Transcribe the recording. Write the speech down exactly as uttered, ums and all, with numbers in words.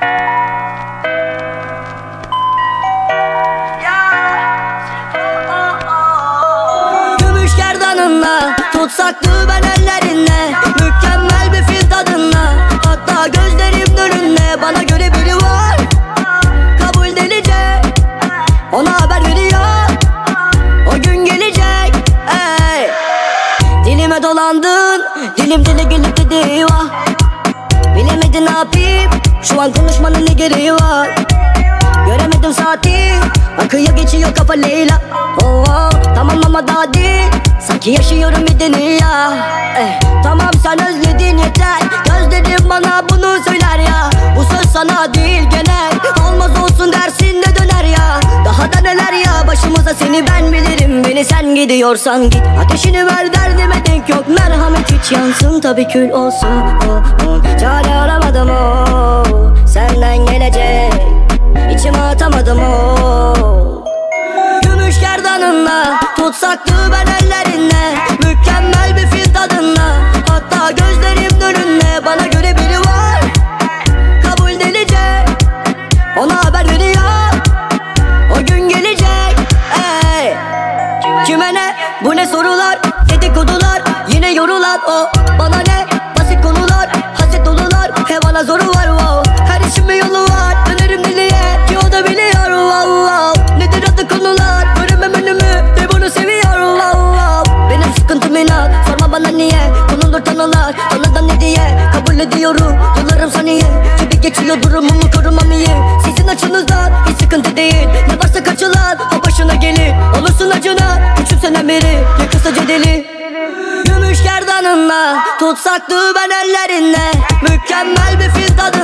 Gümüş gerdanınla tutsaktı ben ellerinle, mükemmel bir fil tadınla, hatta gözlerim önünde. Bana göre biri var, kabul delice, ona haber veriyor, o gün gelecek. Ey, dilime dolandın, dilim dile gelip dedi vah. Bilemedim ne yapayım, şu an konuşmanın ne gereği var. Göremedim saati, akıyor geçiyor kafa Leyla. Oh, oh, tamam ama daha değil, sanki yaşıyorum bir dünya. eh, Tamam sen özledin yeter, gözlerim bana bunu söyler ya. Bu söz sana değil genel, olmaz olsun dersin ne döner ya. Daha da neler ya başımıza, seni ben bilirim. Beni sen gidiyorsan git, ateşini ver derdime denk yok. Merhamet hiç yansın tabi kül olsun. oh, oh. Çare aramadım o, oh, senden gelecek, İçime atamadım o. Gümüş gerdanınla tutsaktı ben ellerinle, mükemmel bir fil tadınla, hatta gözlerim önünde. Bana göre biri var, kabul delice, ona haber veriyor, o gün gelecek. Ey, kime ne, bu ne sorular, dedikodular, yine yorulan o. Bana ne, basit konular, haset dolular, he bana zoru var wow. Her işin bir yolu var, dönerim deliye ki o da biliyor wow, wow. Nedir adı konular, göremem önümü de bunu seviyor wow, wow. Benim sıkıntım inat, sorma bana niye, konulur tanılar, tanıdan ne diye. Kabul ediyorum, yıllarım saniye, gibi geçiyor durumumu korumam iyi. Sizin açınızdan hiç sıkıntı değil, ne varsa kaçılan o başına gelir. Olursun acına, küçümsenen biri, yakınsa deli. Gümüş gerdanınla tutsaktı ben ellerinle, mükemmel bir fil tadı,